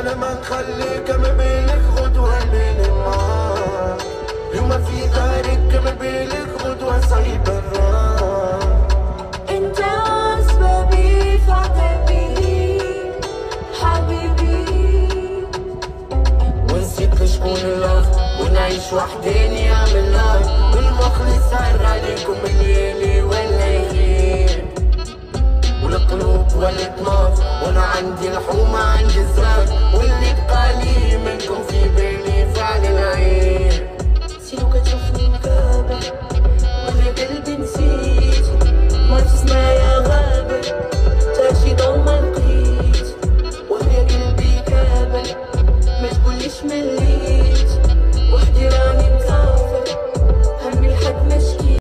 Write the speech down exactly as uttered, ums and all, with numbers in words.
انا ما نخليك ما بينك غدوة بين النار، اليوم في ثارك ما بينك غدوة صعيب الراح. انت اسبابي في عتابي حبيبي، ونسيت شكون الاخ ونعيش وحدين يا من النار، والمخلص صار عليكم الليلي ولا يغيب، والقلوب ولت نار وانا عندي الحب